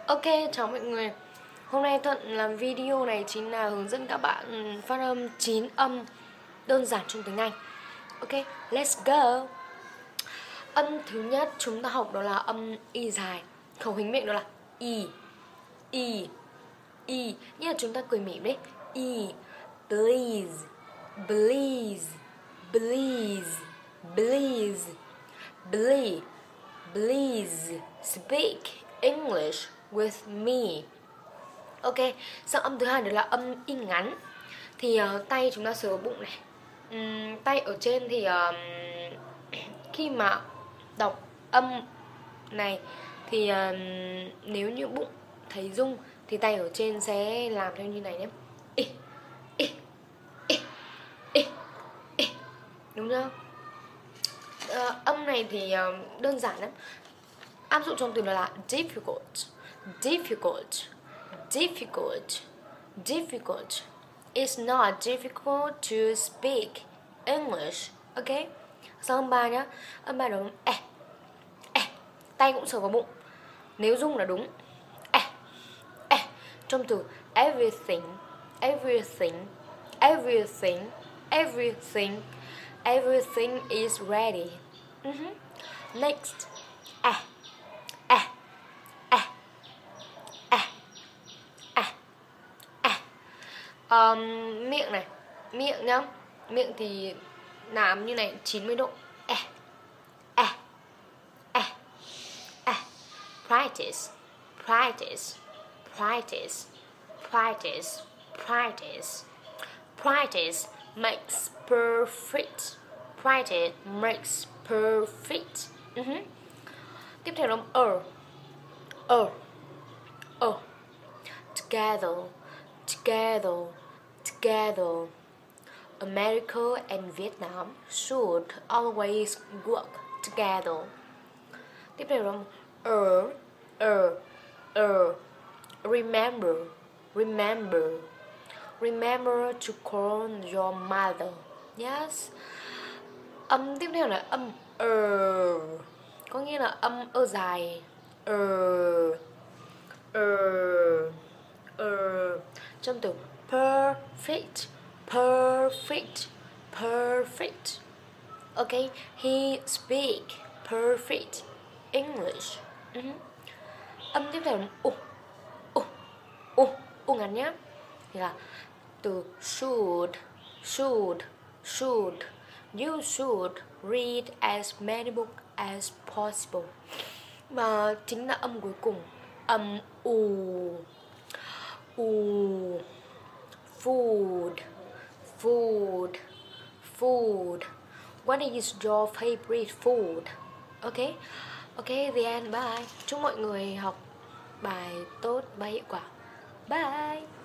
Ok, chào mọi người. Hôm nay Thuận làm video này chính là hướng dẫn các bạn phát âm 9 âm đơn giản trong tiếng Anh. Ok, let's go. Âm thứ nhất chúng ta học đó là âm Y dài. Khẩu hình miệng đó là Y. Như là chúng ta cười mỉm đấy. Y. Please. Please. Please. Please. Please. Please speak English with me. Ok, sang âm thứ hai đó là âm Y ngắn. Thì tay chúng ta sờ vào bụng này. Tay ở trên thì khi mà đọc âm này thì nếu như bụng thấy rung thì tay ở trên sẽ làm theo như này nhé. Đúng không? Âm này thì đơn giản lắm. Áp dụng trong từ là difficult. Difficult. Difficult. Difficult. It's not difficult to speak English. Ok. Sang âm 3 nhá. Âm 3 đó tay cũng sờ vào bụng. Nếu rung là đúng. Trong từ everything. Everything. Everything. Everything. Everything is ready. Next. Miệng này. Miệng nhá. Miệng thì làm như này 90 độ. Practice. Practice. Practice. Practice. Practice. Practice makes perfect. Practice makes perfect. Tiếp theo là together. Together. Together. America and Vietnam should always work together. Tiếp theo là remember. Remember. Remember to call your mother. Yes. Âm tiếp theo là âm có nghĩa là âm dài. Trong từ perfect. Perfect. Perfect. Ok. He speak perfect English. Âm tiếp theo là u ngắn nhá. Thì là từ should. Should. Should. You should read as many books as possible. Và chính là âm cuối cùng, âm u. Food. Food. Food. What is your favorite food? Ok. Ok, the end. Bye. Chúc mọi người học bài tốt và hiệu quả. Bye.